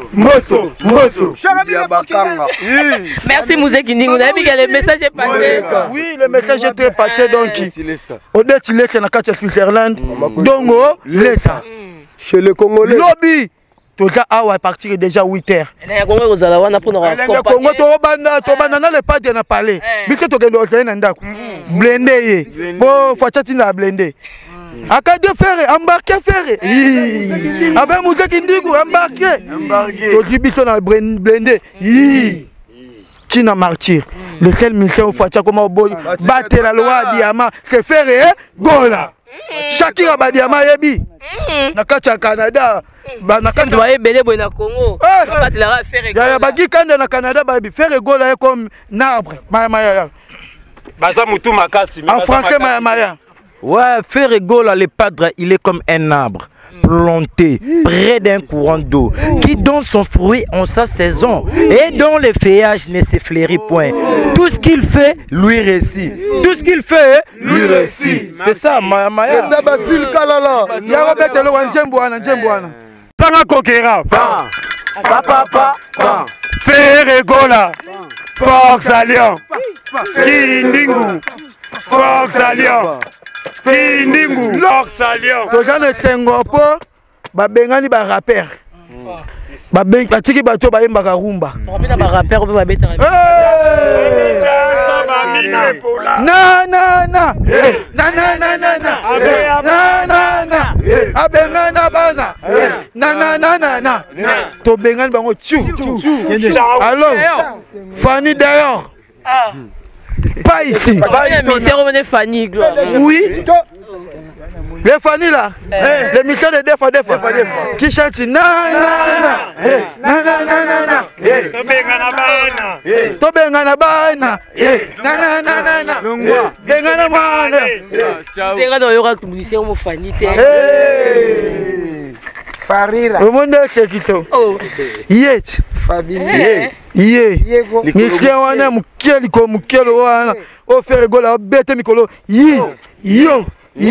Merci Mouzé Kinding. Vous avez vu que le message est passé. Oui, le message est très passé. Donc, au-delà de l'État, dans le Switzerland, Dongo, l'État. Chez les Congolais. Lobby. Tout ça, à partir déjà 8h. Les Congolais, vous allez voir pour nous accompagner. Le pas de parler. Bito to gendo na ndako. Blendé. Bo fachatina blendé. Akade ferré, embarqué ferré. Avec Mouzé Kindigo embarqué. To di bito na blendé. China martyr. Lequel mission facha comment battre la loi diamant, c'est ferré gola. Shakira ba diamant yebi. Na kacha Canada. Tu vas belé na Congo. Pas la faire école. Ya bagi kanda na Canada ba faire école comme arbre. Maya. Baza mutu makasi. En français maya. Ouais, faire école le padre, il est comme un arbre planté près d'un courant d'eau qui donne son fruit en sa saison et dont le feuillage ne se fleurit point. Tout ce qu'il fait, lui réussit. Tout ce qu'il fait, lui réussit. C'est ça, Maya. C'est Basile Kalala. Ya Robert Elo Njembwana. Sanga Kokera. Papa. Faire Gola. Fox Alliance. Kindingu. Fox Alliance. Kindingu. Fox Alliance. Tozana Sengopo. Babengani ba rapper. Babeng batiki bato ba yemba rumba. Topena ba rapper obe ba beta. Na. Abengana bana. Na. To bengani bango tchu. Alors, Fanny d'ailleurs. Pas ici. C'est revenu Fanny, gloire. Oui. Les Fanny là. Les militaires de défense. Qui chantent na. To bengana bana. Na. Bengana bana. C'est quand on y aura que musicien ou Fanny te. Farira. Au monde c'est kito. Yet. Famille. Mikelo wana mukelo wana. O faire gola bête mikolo. Yo.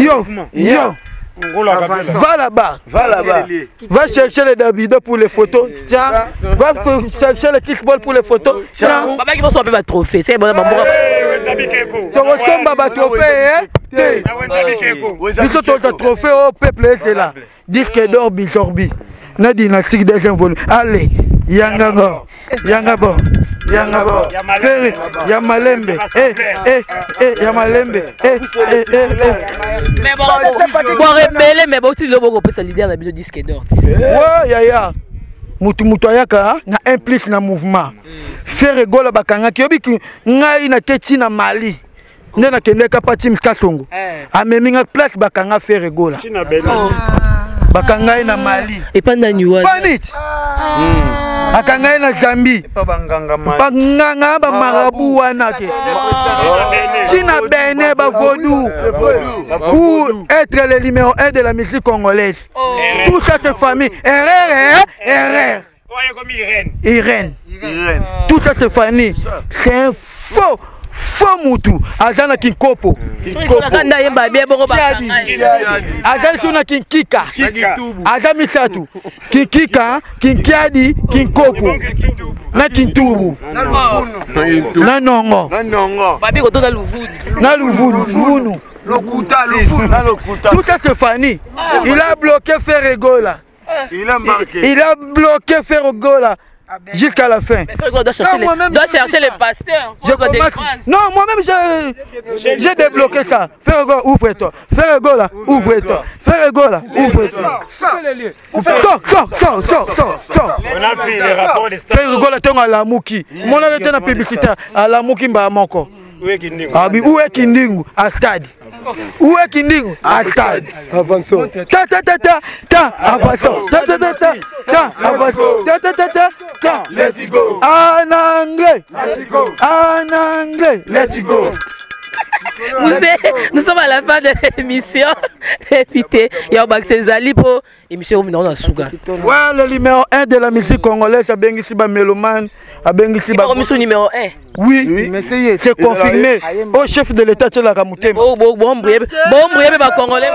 Va là-bas. Va chercher les Davido pour les photos. Tiens. Va chercher le kickball pour les photos. Tiens. Papa qui va sortir un trophée. C'est bon. Tu retombes à trophée. Bito to trophée au peuple est là. Dire que d'or bitorbi. Na dynastique deuxième volume. Allez. Yanga bo. Yamalembe. Yamalembe. Mais bon, rebeller mais bon tu le beau peut leader na bio disque d'or. Ouais, yaya. Mutu ayaka na implique na mouvement. Faire gola bakanga ki obi ngai na keti na Mali. Ndena kende kapati mkatongo. Ameminga plaque bakanga faire gola. Bakanga na Mali. Et pas na Niwa. Fanit. Bakanga na Zambie. Banganga ba marabu wana ke. China Bénin ba vaudou. Pour être le numéro 1 de la musique congolaise. Toute cette famille RR. Irène. Toute cette famille, c'est un faux moutou. Azana Kinkopo. Azana Suna Kinkika. Azana Misatu. Kinkika, Kinkiadi, Kinkopo. Na Kintubu. Na Nongo. Na Louvunu. Toute cette famille, il a bloqué Ferregola. Il a bloqué Ferregola jusqu'à la fin. Doit chercher les pasteurs. Non, moi-même j'ai débloqué ça. Ferregola, ouvre-toi. Ferregola, ouvre-toi. Ferregola, ouvre-toi. Sors. On a fait les rapports de stade. Ferregola, tu es à la Mouki. Mon arrêté dans la publicité à la Mouki Mbamoko. Où est Kindingu? À stade. Où est Kindingu? À stade. Avançons. Avançons. Avançons. Let's go. En anglais. Let's go. En anglais. Let's go. Nous sommes à la fin de l'émission. Évitez. Il y a un Zali pour l'émission. Ouais, le numéro 1 de la musique congolaise, à Bengisiba Meloman, à Bengisiba. Le numéro 1. Oui, mais c'est confirmé au chef de l'État de la Ramoutema. Bon, Congolais.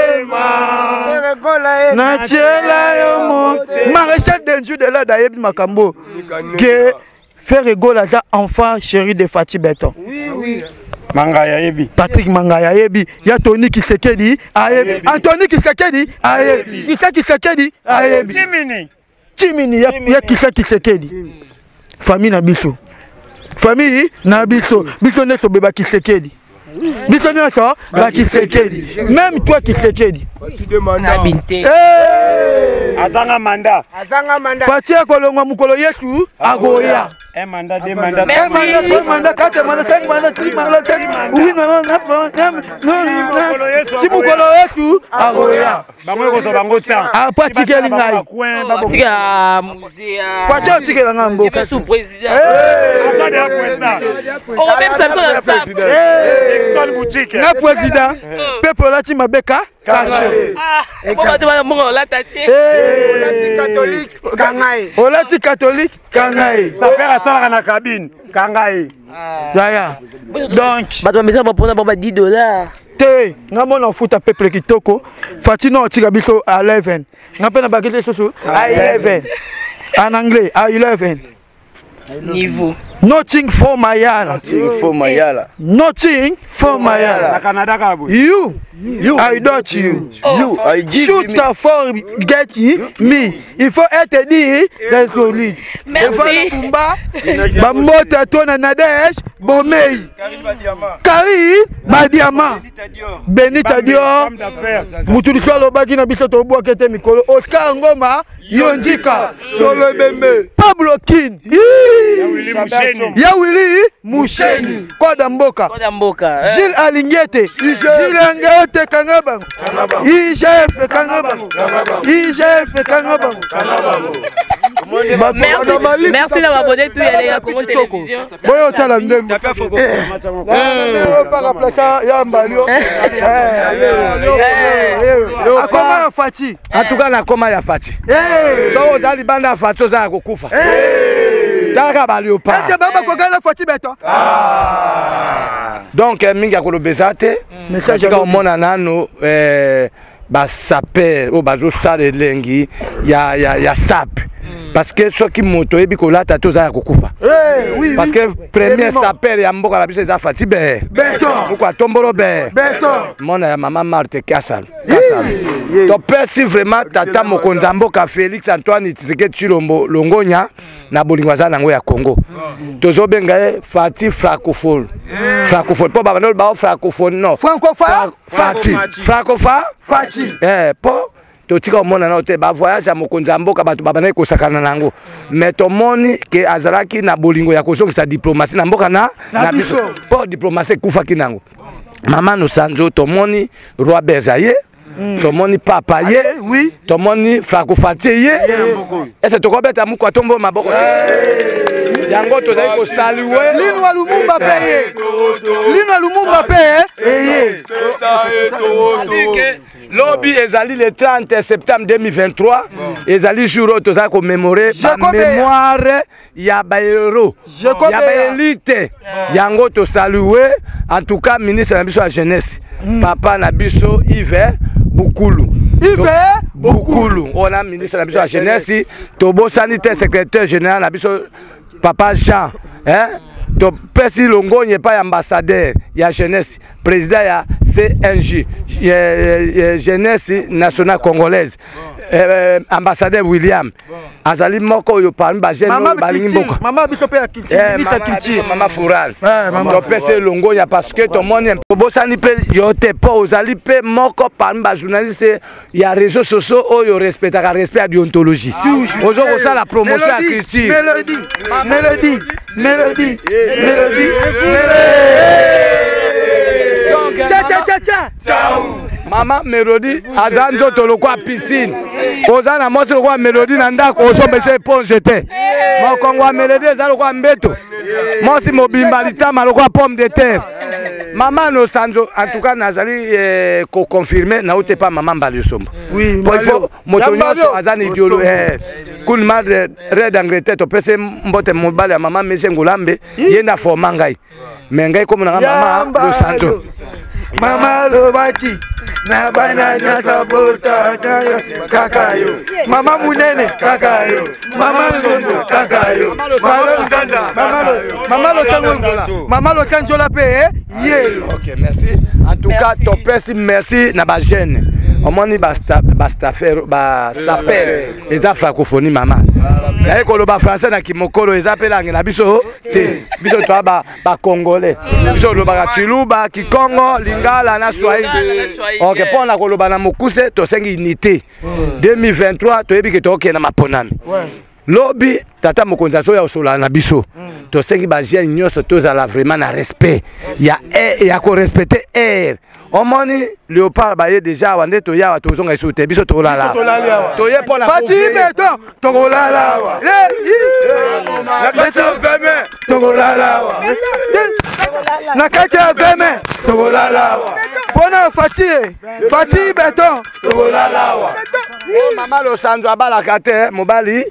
Maréchal Denjou de là, Daïb Makambo. Que Frère Gola, enfant chéri de Fatih Beton. Oui. Mangaya Yebi. Patrick Mangaya Yebi. Il y a Tony Kisekedi. Anthony Kisekedi. Kisa Kisekedi. Timini. Il y a Kisa Kisekedi. Famille Nabiso. Famille Nabiso. Biso Neto Beba Kisekedi. Biso Neto Beba Kisekedi. Même toi Kisekedi. Azanga manda. Fatia Kolonga Mukolo Yesu. Agoya. Un mandat, deux mandats. Un mandat, 4 mandats, 5 mandats, 6 mandats, 7 oui, non, si Mukolo Yesu. Agoya. Pas ticket lingai. Fatia ticket lingai mboka. Sous-président. Na président. Peuple là tu m'abeka. Olati catholique Kangaï. Ça fait la salle à la cabine Kangaï. Donc $10. Te, ngamona futa peuple kitoko. Fatino tika biso à 11. Ngapena bagete soso à 11. En anglais à 11. Niveau. Nothing for Mayala. Nothing for Mayala. You, I doubt you. You, I give shoot me. For get me. Il faut être dit des solides. Merci. Bambota tona Nadège, Bomei. Karim Badiama. Benita Dior. Mutuliswa lobaki na biso to boakete mikolo. Oscar Ngoma, Yondika. Solo Bembe. Pablo Kin. Yawili Moucheni. Koda Mboka. Gilles Alingete. Gilles Alingete Kangabang. IGF Kangabang. IGF Kangabang. Merci d'avoir abonné tout à la Congo Télévision. Boyo tala ndembo. Akoma ya Fati. Atuka na koma ya Fati. So ozali banda Fati oza kokufa. Taka baliopa. Ete baba kokala Fati beto. Donc mingi akolobeza te. Message ka mona nano ba saper o bazo sale lengi ya sap. Parce que ceux qui moto ebi ko lata to za kokufa. Oui. Parce que premier saper ya mboka la biso za Fati be. Beto. Pourquoi tombolo be? Beto. Mona ya mama Marthe Kassal. To persi vraiment tata mokonza mboka Félix Antoine Tshisekedi Tshilombo Longonya na bolingwaza nango ya Congo. Tozo benga Fati francophone. Francophone po baba no ba francophone no. Francophone. Fati. Francophone. Fati. Po to tika mona na te ba voyage ya mokonza mboka bato baba na ko sakana nango. Mais to moni ke azalaki na bolingo ya kozongisa diplomatie na mboka na biso. Po diplomatie kufa kinango. Mama no sanzo to moni roi Berzaye. Tomoni papa ye, oui. Tomoni francophone ye. Est-ce que tu as mukwa tombo maboko? Yango to dai ko saluer. Lino Lumumba paye. Lino Lumumba paye. Lobby ezali le 30 septembre 2023. Ezali jour to za commémorer la mémoire ya baero. Ya baelite. Yango to saluer en tout cas ministre na biso la jeunesse. Papa na biso Yves Bukulu. Bukulu. On a ministre de la jeunesse, Tobo sanitaire secrétaire général na biso Papa Jean, hein? To pesi longo n'est pas ambassadeur, il y a jeunesse, président ya CNJ, jeunesse nationale congolaise. Ambassadeur William azali moko yo parmi ba jeune balingi mboko mama bito pe akiti mama Fural to pese longo ya parce que to moni bosani pe yo te po ozali pe moko parmi ba journaliste ya réseaux sociaux oyo respectaka respect à déontologie ozo ko la promotion à culture Mélodie donc ciao Maman Mélodie, Azanzo Tolokwa piscine. Ozana Mosi Lokwa Mélodie Nandako, Osombe éponge jeté. Mon Congo Mélodie, Zalokwa Mbeto. Mosi Mobimbalita, Malokwa pomme de terre. Maman no Sanzo, en tout cas, Nazali confirmé, n'a pas maman Baliosombo. Oui, il faut Motonyo, Azan Idiolo, Koulma Red Angleterre, tu peux se mbote mobile à maman Messengolambe, Yenda for Mangai. Mengai comme maman no Sanzo. Mama Lobati, Nabana Nasabota, Kakayo, Mama Munene, Kakayo, Mama Sondo, Kakayo, Mama Lokanjola Pé, ok, merci. En tout cas, ton père, merci, Naba jeune. Au moins, il s'appelle les francophonie, maman. Les français, qui m'ont les appellent en biso, biso toi, congolais. Biso le Chiluba, qui Congo, Lingala, na Swahili. Ok, pour la Kolobana Mokuse, tu as une unité. 2023, tu as dit que tu as une maponami. Lobby, tata mokonzaso ya osola na biso. To sengi bazia nyoso tozala vraiment na respect. Ya ya ko respecter air. Omoni léopard baye déjà wande to ya to zonga isote biso to lala. To ye pour la Fati beto to lala. La beto feme to lala. Na kacha feme to lala. Bona Fati beto to lala. Maman lo Sandro abala kate mobali.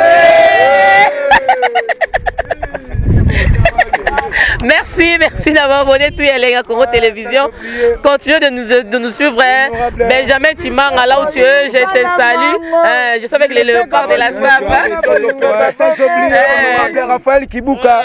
Merci d'avoir abonné tout les Congo Télévision. Continuez de nous suivre. Benjamin Timanga, là où tu es, je te salue. Je suis avec les léopards de la Samba. Raphaël Kibuka.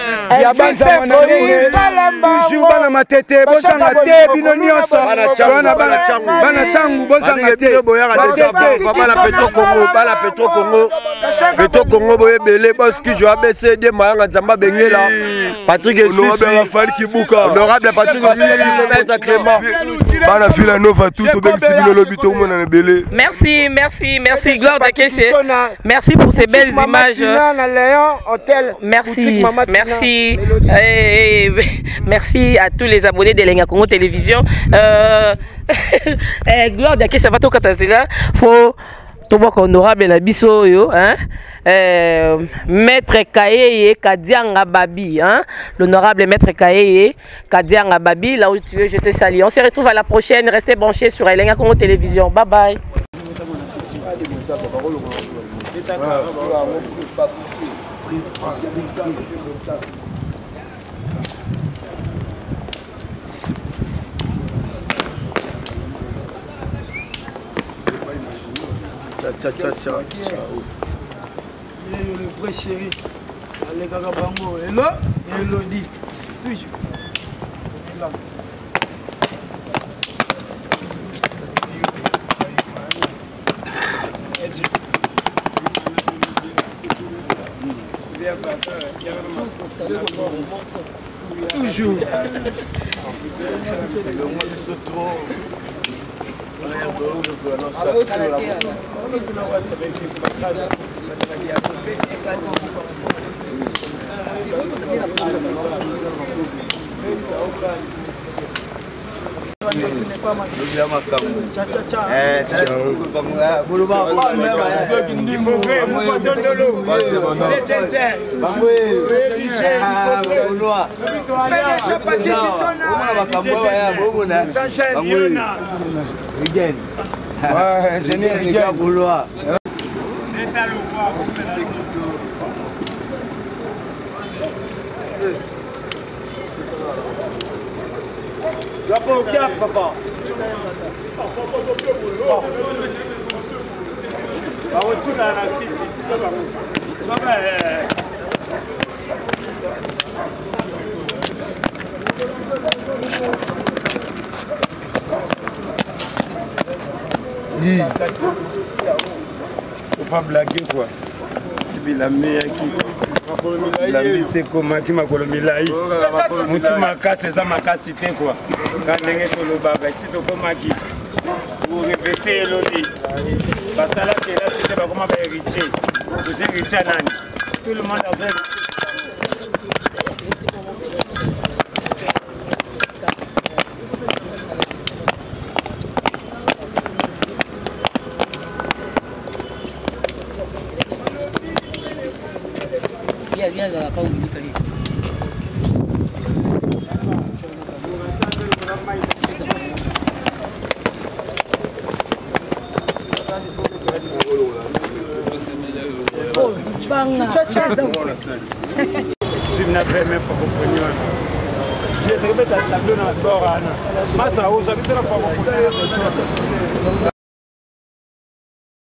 Toujours bana matete, bosanga te bino nyonso. Bana changu bosanga te. Bana Petro Congo. Petro Congo boye belé parce que je vais baisser des moyens Nzamba Bengela. Patrick Essusi, Raphaël Kibuka, honorable Patrick Essusi, Clément. Bana Villa Nova tout au même civil lobito mon belé. Merci, Gloire d'Akessé. Merci pour ces belles images. Merci. Merci à tous les abonnés de Lenga Congo Télévision. Gloire d'Akessé va tout katazela. Faut honorable na biso yo, hein? Maître Kaye Kadianga Babi, hein? L'honorable Maître Kaye Kadianga Babi, là où tu es, je te salue. On se retrouve à la prochaine. Restez branchés sur Lenga Congo Télévision. Bye bye. Ciao. Le vrai chéri. Allez, Gagabango. Hello, Elodie. Toujours. Là. Toujours. Faut pas blaguer quoi. C'est la meilleure qui. La mise c'est comme qui m'a colomé là. Moutou maka c'est ça maka cité quoi. Quand n'engé tout le bagage c'est tout comme qui. Vous réfléchissez Elodie. Parce que là c'est là c'était pas comment héritier. Vous héritiez à Nani. Tout le monde a fait. Masa uza bisera kwa